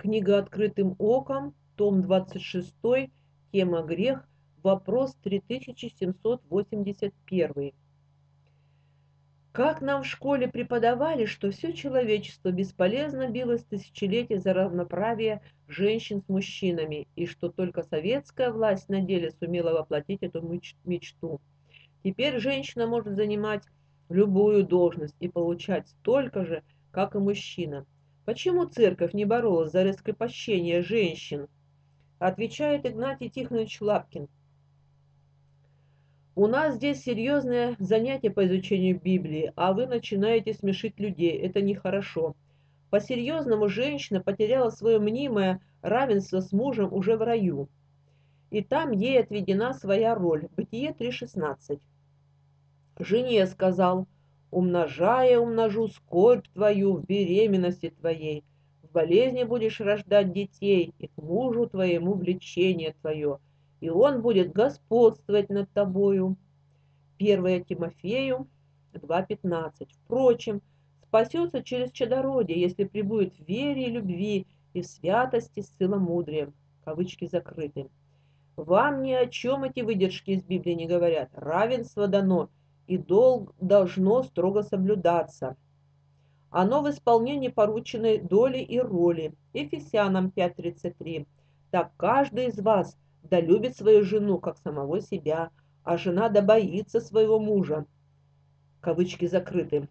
Книга «Открытым оком», том 26, тема «Грех», вопрос 3781. Как нам в школе преподавали, что все человечество бесполезно билось тысячелетия за равноправие женщин с мужчинами, и что только советская власть на деле сумела воплотить эту мечту. Теперь женщина может занимать любую должность и получать столько же, как и мужчина. Почему церковь не боролась за раскрепощение женщин? Отвечает Игнатий Тихонович Лапкин. У нас здесь серьезное занятие по изучению Библии, а вы начинаете смешить людей. Это нехорошо. По-серьезному женщина потеряла свое мнимое равенство с мужем уже в раю. И там ей отведена своя роль. Бытие 3:16. Жене сказал: умножая, умножу скорбь твою в беременности твоей, в болезни будешь рождать детей, и к мужу твоему влечение твое, и он будет господствовать над тобою. 1 Тимофею 2:15. Впрочем, спасется через чадородие, если пребудет в вере и любви, и в святости с целомудрием. Кавычки закрыты. Вам ни о чем эти выдержки из Библии не говорят. Равенство дано, и долг должно строго соблюдаться. Оно в исполнении порученной доли и роли. Ефесянам 5:33. Так каждый из вас да любит свою жену, как самого себя, а жена да боится своего мужа. Кавычки закрыты.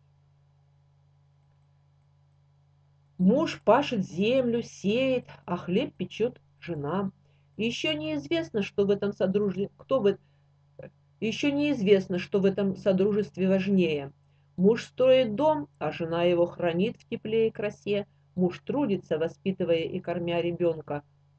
Муж пашет землю, сеет, а хлеб печет жена. И еще неизвестно, что в этом содружестве, еще неизвестно, что в этом содружестве важнее. Муж строит дом, а жена его хранит в тепле и красе. Муж трудится, воспитывая и кормя ребенка.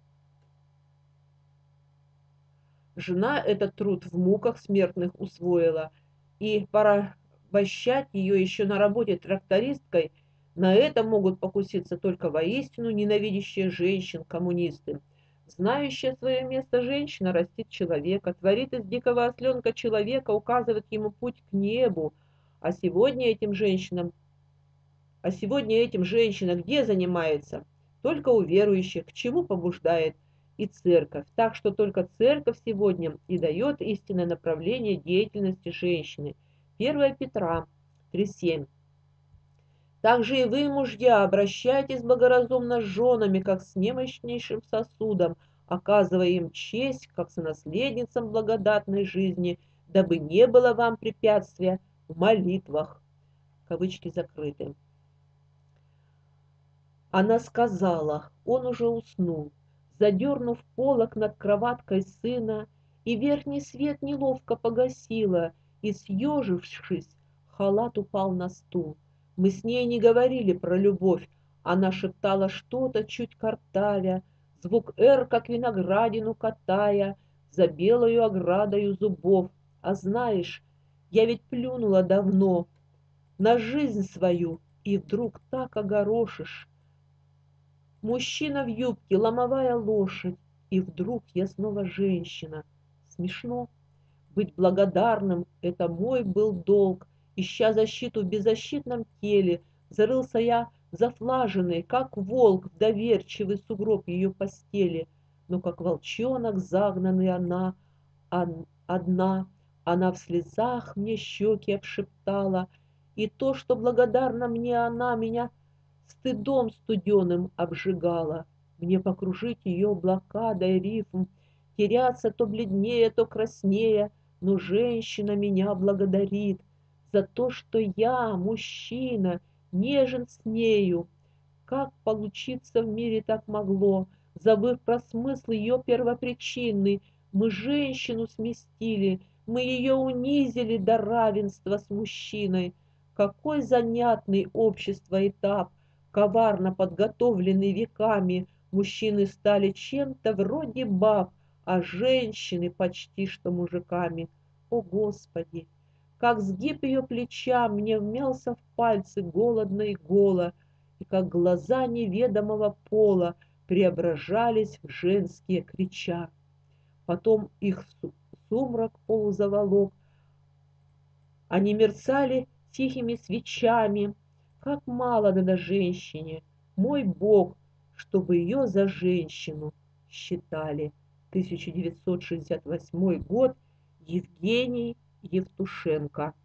Жена этот труд в муках смертных усвоила, и порабощать ее еще на работе трактористкой, на это могут покуситься только воистину ненавидящие женщин коммунисты. Знающая свое место женщина растит человека, творит из дикого осленка человека, указывает ему путь к небу. А сегодня этим женщинам, а сегодня этим женщина где занимается? Только у верующих, к чему побуждает и церковь. Так что только церковь сегодня и дает истинное направление деятельности женщины. 1 Петра 3:7. Также и вы, мужья, обращайтесь благоразумно с женами, как с немощнейшим сосудом, оказывая им честь, как сонаследницам благодатной жизни, дабы не было вам препятствия в молитвах. Кавычки закрыты. Она сказала, он уже уснул, задернув полог над кроваткой сына, и верхний свет неловко погасила, и, съежившись, халат упал на стул. Мы с ней не говорили про любовь, она шептала что-то, чуть картавя, звук «р», как виноградину катая, за белою оградою зубов. А знаешь, я ведь плюнула давно на жизнь свою, и вдруг так огорошишь. Мужчина в юбке, ломовая лошадь, и вдруг я снова женщина. Смешно. Быть благодарным — это мой был долг. Ища защиту в беззащитном теле, зарылся я зафлаженный, как волк в доверчивый сугроб ее постели. Но как волчонок загнанный одна, она в слезах мне щеки обшептала, и то, что благодарна мне она, меня стыдом студеным обжигала. Мне покружить ее блокадой рифм, теряться то бледнее, то краснее, но женщина меня благодарит за то, что я, мужчина, нежен с нею. Как получиться в мире так могло, забыв про смысл ее первопричинный, мы женщину сместили, мы ее унизили до равенства с мужчиной. Какой занятный общество этап, коварно подготовленный веками, мужчины стали чем-то вроде баб, а женщины почти что мужиками. О, Господи! Как сгиб ее плеча мне вмялся в пальцы голодно и голо, и как глаза неведомого пола преображались в женские крича. Потом их сумрак полузаволок, они мерцали тихими свечами. Как мало надо женщине, мой Бог, чтобы ее за женщину считали. 1968 год. Евгений Евтушенко.